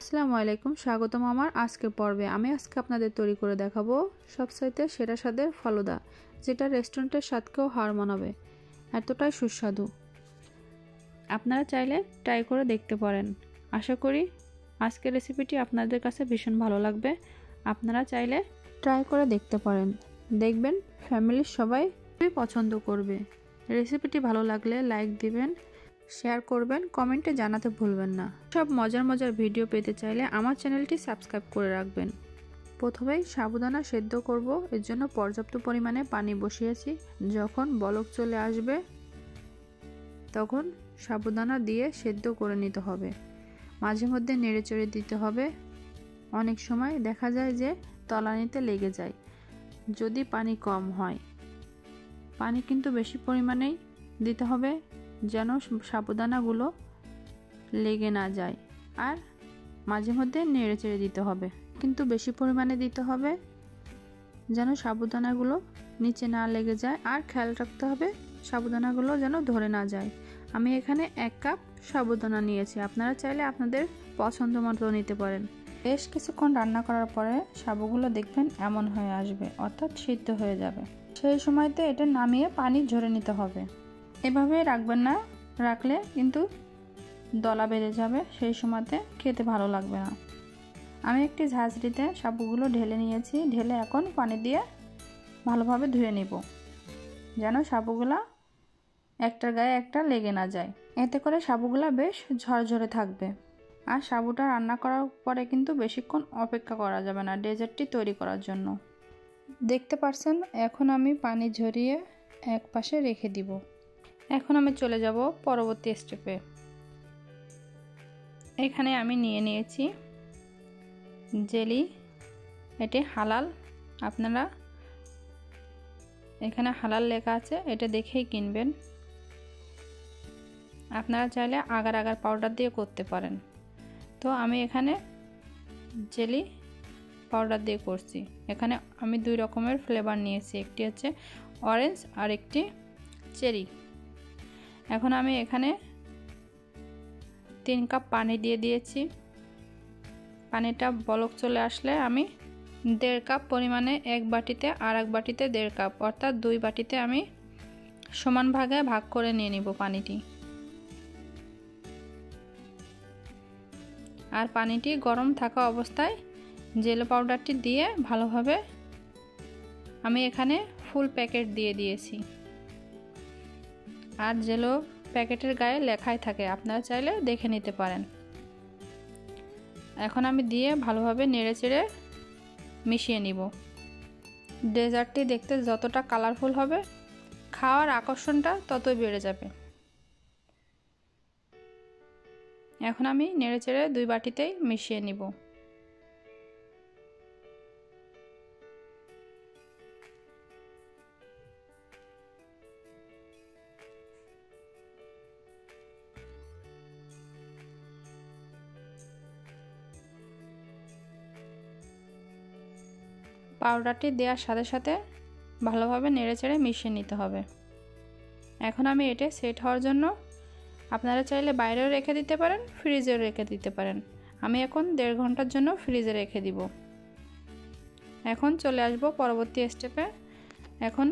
আসসালামু আলাইকুম, স্বাগতম আমার আজকের পর্বে। আমি আজকে আপনাদের তৈরি করে দেখাবো সবচাইতে সেরা স্বাদের ফালুদা, যেটা রেস্টুরেন্টের স্বাদকেও হার মানাবে, এতটাই সুস্বাদু। আপনারা চাইলে ট্রাই করে দেখতে পারেন। আশা করি আজকের রেসিপিটি আপনাদের কাছে ভীষণ ভালো লাগবে। আপনারা চাইলে ট্রাই করে দেখতে পারেন, দেখবেন ফ্যামিলির সবাই খুবই পছন্দ করবে। রেসিপিটি ভালো লাগলে লাইক দিবেন, শেয়ার করবেন, কমেন্টে জানাতে ভুলবেন না। সব মজার মজার ভিডিও পেতে চাইলে আমার চ্যানেলটি সাবস্ক্রাইব করে রাখবেন। প্রথমেই সাবুদানা সেদ্ধ করব, এর জন্য পর্যাপ্ত পরিমাণে পানি বসিয়েছি। যখন বলক চলে আসবে তখন সাবুদানা দিয়ে সেদ্ধ করে নিতে হবে। মাঝে মধ্যে নেড়েচড়ে দিতে হবে। অনেক সময় দেখা যায় যে তলানিতে লেগে যায় যদি পানি কম হয়। পানি কিন্তু বেশি পরিমাণেই দিতে হবে যেন সাবুদানাগুলো লেগে না যায়। আর মাঝে মধ্যে নেড়েচেড়ে দিতে হবে, কিন্তু বেশি পরিমাণে দিতে হবে যেন সাবুদানাগুলো নিচে না লেগে যায়। আর খেয়াল রাখতে হবে সাবুদানাগুলো যেন ধরে না যায়। আমি এখানে 1 কাপ সাবুদানা নিয়েছি, আপনারা চাইলে আপনাদের পছন্দ মতো নিতে পারেন। বেশ কিছুক্ষণ রান্না করার পরে সাবুগুলো দেখবেন এমন হয়ে আসবে, অর্থাৎ সিদ্ধ হয়ে যাবে। সেই সময়তে এটা নামিয়ে পানি ঝরে নিতে হবে। এভাবে রাখবেন না, রাখলে কিন্তু দলা বেড়ে যাবে, সেই সময়তে খেতে ভালো লাগবে না। আমি একটি ঝাঁঝরিতে সাবুগুলো ঢেলে নিয়েছি। ঢেলে এখন পানি দিয়ে ভালোভাবে ধুয়ে নেব, যেন সাবুগুলা একটার গায়ে একটা লেগে না যায়। এতে করে সাবুগুলা বেশ ঝরঝরে থাকবে। আর সাবুটা রান্না করার পরে কিন্তু বেশিক্ষণ অপেক্ষা করা যাবে না ডেজার্টটি তৈরি করার জন্য। দেখতে পাচ্ছেন এখন আমি পানি ঝরিয়ে এক পাশে রেখে দিব। এখন আমি চলে যাব পরবর্তী স্টেপে। এখানে আমি নিয়ে নিয়েছি জেলি, এটি হালাল। আপনারা এখানে হালাল লেখা আছে, এটা দেখেই কিনবেন। আপনারা চাইলে আগার আগার পাউডার দিয়ে করতে পারেন। তো আমি এখানে জেলি পাউডার দিয়ে করছি। এখানে আমি 2 রকমের ফ্লেভার নিয়েছি, একটি হচ্ছে অরেঞ্জ আর একটি চেরি। এখন আমি এখানে 3 কাপ পানি দিয়ে দিয়েছি। পানিটা বলক চলে আসলে আমি 1.5 কাপ পরিমাণে এক বাটিতে আর এক বাটিতে 1.5 কাপ, অর্থাৎ 2 বাটিতে আমি সমান ভাগে ভাগ করে নিয়ে নিব পানিটি। আর পানিটি গরম থাকা অবস্থায় জেলো পাউডারটি দিয়ে ভালোভাবে, আমি এখানে ফুল প্যাকেট দিয়ে দিয়েছি। আর জেলো প্যাকেটের গায়ে লেখাই থাকে, আপনারা চাইলে দেখে নিতে পারেন। এখন আমি দিয়ে ভালোভাবে নেড়েচেড়ে মিশিয়ে নিব। ডেজার্টটি দেখতে যতটা কালারফুল হবে, খাওয়ার আকর্ষণটা ততই বেড়ে যাবে। এখন আমি নেড়েচেড়ে 2 বাটিতেই মিশিয়ে নিব। পাউডারটি দেওয়ার সাথে সাথে ভালোভাবে নেড়েচেড়ে মিশিয়ে নিতে হবে। এখন আমি এটা সেট হওয়ার জন্য আপনারা চাইলে বাইরেও রেখে দিতে পারেন, ফ্রিজেও রেখে দিতে পারেন। আমি এখন 1.5 ঘন্টার জন্য ফ্রিজে রেখে দিব। এখন চলে আসব পরবর্তী স্টেপে। এখন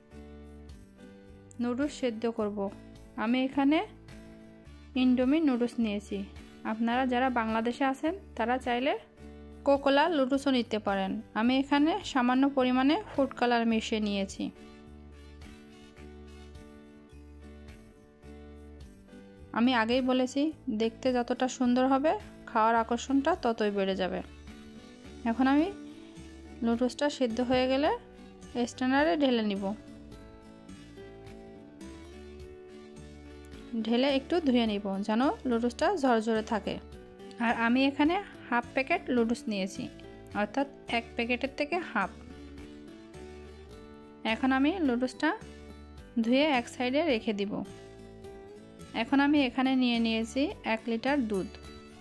নুডলস সেদ্ধ করব। আমি এখানে ইন্ডোমি নুডলস নিয়েছি। আপনারা যারা বাংলাদেশে আছেন তারা চাইলে কোকোলা নুডলসও নিতে পারেন। আমি এখানে সামান্য পরিমাণে ফুড কালার মিশিয়ে নিয়েছি। আমি আগেই বলেছি, দেখতে যতটা সুন্দর হবে খাওয়ার আকর্ষণটা ততই বেড়ে যাবে। এখন আমি নুডলসটা সিদ্ধ হয়ে গেলে স্ট্রেনারে ঢেলে নিব। ঢেলে একটু ধুয়ে নিব যেন নুডলসটা ঝরঝরে থাকে। আর আমি এখানে হাফ প্যাকেট নুডলস নিয়েছি, অর্থাৎ 1 প্যাকেটের থেকে হাফ। এখন আমি নুডলসটা ধুয়ে এক সাইডে রেখে দিব। এখন আমি এখানে নিয়ে নিয়েছি 1 লিটার দুধ।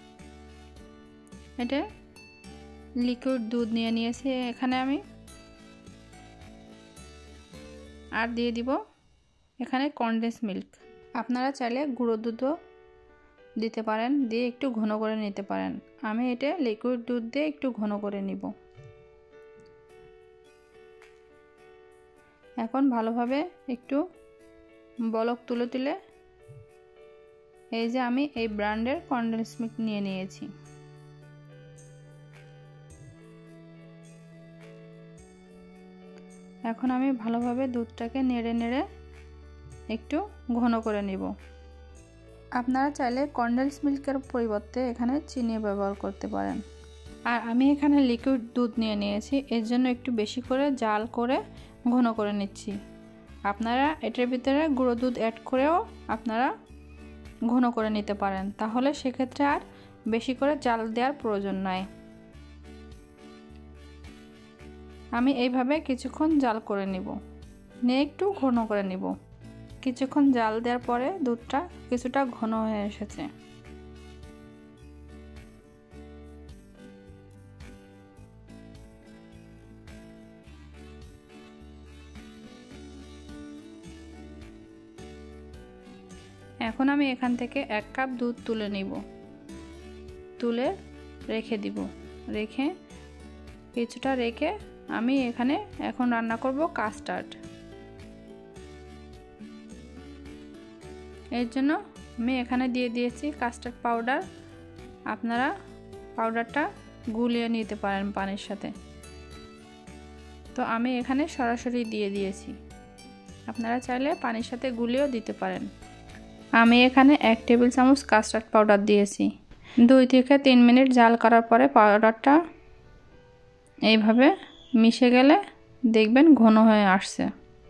এটা লিকুইড দুধ নিয়ে নিয়েছি এখানে আমি। আর দিয়ে দিব এখানে কনডেন্স মিল্ক। আপনারা চাইলে গুঁড়ো দুধও দিতে পারেন, দিয়ে একটু ঘন করে নিতে পারেন। আমি এটা লিকুইড দুধ দিয়ে একটু ঘন করে নিব। এখন ভালোভাবে একটু বলক তুলে তুলে এই যে আমি এই ব্র্যান্ডের কনডেন্স মিল্ক নিয়ে নিয়েছি। এখন আমি ভালোভাবে দুধটাকে নেড়ে নেড়ে একটু ঘন করে নিব। আপনারা চাইলে কনডেন্স মিল্কের পরিবর্তে এখানে চিনি ব্যবহার করতে পারেন। আর আমি এখানে লিকুইড দুধ নিয়ে নিয়েছি, এর জন্য একটু বেশি করে জাল করে ঘন করে নিচ্ছি। আপনারা এটার ভিতরে গুঁড়ো দুধ অ্যাড করেও আপনারা ঘন করে নিতে পারেন, তাহলে সেক্ষেত্রে আর বেশি করে জাল দেওয়ার প্রয়োজন নাই। আমি এইভাবে কিছুক্ষণ জাল করে নিব, নিয়ে একটু ঘন করে নিব। কিছুক্ষণ জাল দেওয়ার পরে দুধটা কিছুটা ঘন হয়ে এসেছে। এখন আমি এখান থেকে 1 কাপ দুধ তুলে নিব, তুলে রেখে দিব। কিছুটা রেখে আমি এখানে এখন রান্না করব কাস্টার্ড। এর জন্য আমি এখানে দিয়ে দিয়েছি কাস্টার্ড পাউডার। আপনারা পাউডারটা গুলিয়ে নিতে পারেন পানির সাথে, তো আমি এখানে সরাসরি দিয়ে দিয়েছি। আপনারা চাইলে পানির সাথে গুলিয়েও দিতে পারেন। আমি এখানে 1 টেবিল চামচ কাস্টার্ড পাউডার দিয়েছি। 2 থেকে 3 মিনিট জাল করার পরে পাউডারটা এইভাবে মিশে গেলে দেখবেন ঘন হয়ে আসছে,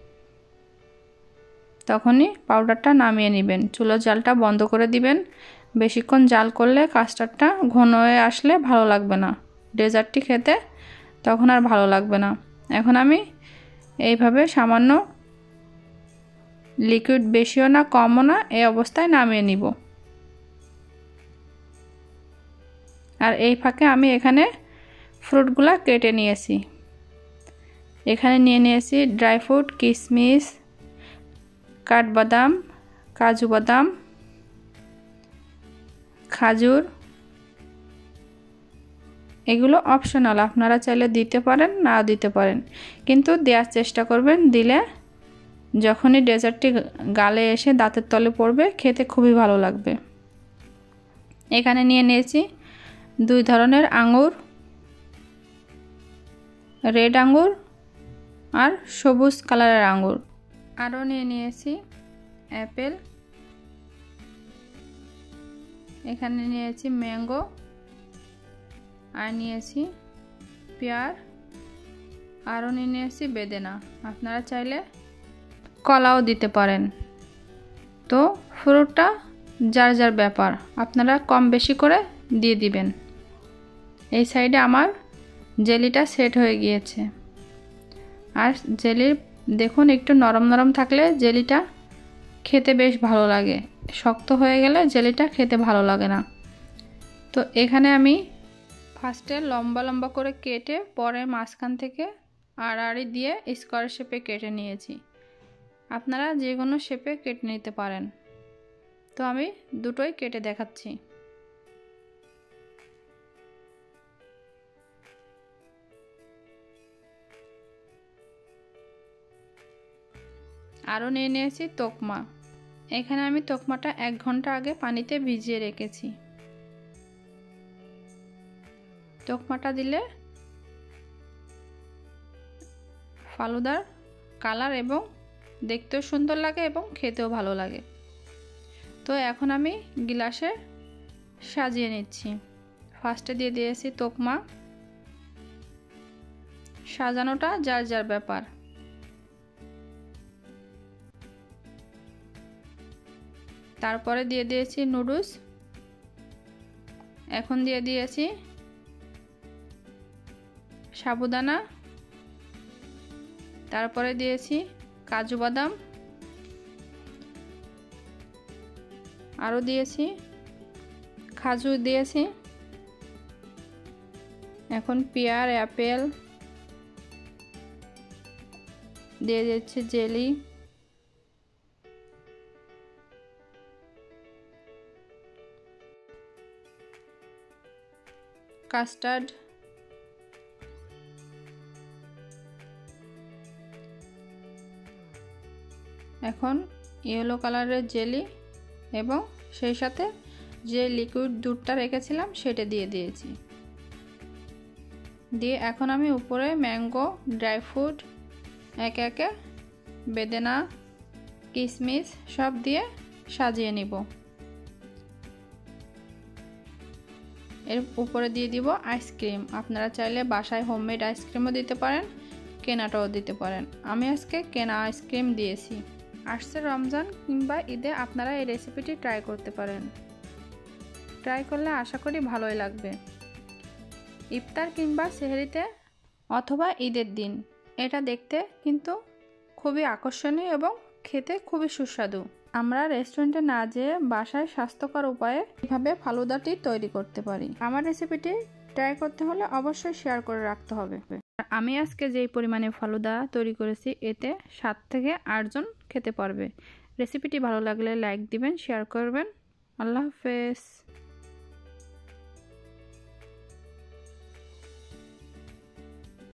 তখনই পাউডারটা নামিয়ে নেবেন। চুলার জালটা বন্ধ করে দিবেন। বেশিক্ষণ জাল করলে কাস্টার্ডটা ঘন হয়ে আসলে ভালো লাগবে না, ডেজার্টটি খেতে তখন আর ভালো লাগবে না। এখন আমি এইভাবে সামান্য লিকুইড বেশিও না কমও না এই অবস্থায় নামিয়ে নিব। আর এই ফাঁকে আমি এখানে ফ্রুটগুলা কেটে নিয়েছি। এখানে নিয়ে নিয়েছি ড্রাই ফ্রুট, কিশমিশ, কাঠবাদাম, কাজু বাদাম, খাজুর। এগুলো অপশনাল, আপনারা চাইলে দিতে পারেন নাও দিতে পারেন, কিন্তু দেওয়ার চেষ্টা করবেন। দিলে যখনই ডেজার্টটি গালে এসে দাঁতের তলে পড়বে খেতে খুবই ভালো লাগবে। এখানে নিয়ে নিয়েছি 2 ধরনের আঙ্গুর, রেড আঙ্গুর আর সবুজ কালারের আঙ্গুর। আরও নিয়ে নিয়েছি অ্যাপেল, এখানে নিয়েছি ম্যাঙ্গো, আর নিয়েছি পেয়ার, আরও নিয়ে নিয়েছি বেদেনা। আপনারা চাইলে কলাও দিতে পারেন। তো ফ্রুটটা যার যার ব্যাপার, আপনারা কম বেশি করে দিয়ে দিবেন। এই সাইডে আমার জেলিটা সেট হয়ে গিয়েছে। আর জেলির দেখুন একটু নরম নরম থাকলে জেলিটা খেতে বেশ ভালো লাগে, শক্ত হয়ে গেলে জেলিটা খেতে ভালো লাগে না। তো এখানে আমি ফার্স্টে লম্বা লম্বা করে কেটে পরে মাঝখান থেকে আড়াআড়ি দিয়ে স্কোয়ার শেপে কেটে নিয়েছি। আপনারা যে কোনো শেপে কেটে নিতে পারেন। তো আমি দুটোই কেটে দেখাচ্ছি। আরও নিয়ে নিয়েছি তোকমা। এখানে আমি তোকমাটা 1 ঘন্টা আগে পানিতে ভিজিয়ে রেখেছি। তোকমাটা দিলে ফালুদার কালার এবং দেখতেও সুন্দর লাগে এবং খেতেও ভালো লাগে। তো এখন আমি গ্লাসে সাজিয়ে নিচ্ছি। ফার্স্টে দিয়ে দিয়েছি তোকমা, সাজানোটা যার যার ব্যাপার। তারপরে দিয়ে দিয়েছি নুডলস, এখন দিয়ে দিয়েছি সাবুদানা, তারপরে দিয়েছি কাজু বাদাম, আরও দিয়েছি খাজুর দিয়েছি। এখন পেয়ার, অ্যাপেল দিয়ে দিচ্ছি, জেলি, কাস্টার্ড, এখন ইয়েলো কালারের জেলি এবং সেই সাথে যে লিকুইড দুধটা রেখেছিলাম সেটা দিয়ে দিয়েছি। দিয়ে এখন আমি উপরে ম্যাঙ্গো, ড্রাই ফ্রুট, একে একে বেদানা, কিশমিশ সব দিয়ে সাজিয়ে নিব। এর উপরে দিয়ে দিব আইসক্রিম। আপনারা চাইলে বাসায় হোমমেড আইসক্রিমও দিতে পারেন, কেনাটাও দিতে পারেন। আমি আজকে কেনা আইসক্রিম দিয়েছি। আসছে রমজান কিংবা ঈদে আপনারা এই রেসিপিটি ট্রাই করতে পারেন। ট্রাই করলে আশা করি ভালোই লাগবে। ইফতার কিংবা সেহরিতে অথবা ঈদের দিন এটা দেখতে কিন্তু খুবই আকর্ষণীয় এবং খেতে খুবই সুস্বাদু। আমরা রেস্টুরেন্টে না যেয়ে বাসায় স্বাস্থ্যকর উপায়ে কিভাবে ফালুদাটি তৈরি করতে পারি। আমার রেসিপিটি ট্রাই করতে হলে অবশ্যই শেয়ার করে রাখতে হবে। আমি আজকে যেই পরিমাণে ফালুদা তৈরি করেছি এতে 7 থেকে 8 জন খেতে পারবে। রেসিপিটি ভালো লাগলে লাইক দিবেন, শেয়ার করবেন। আল্লাহ হাফেজ।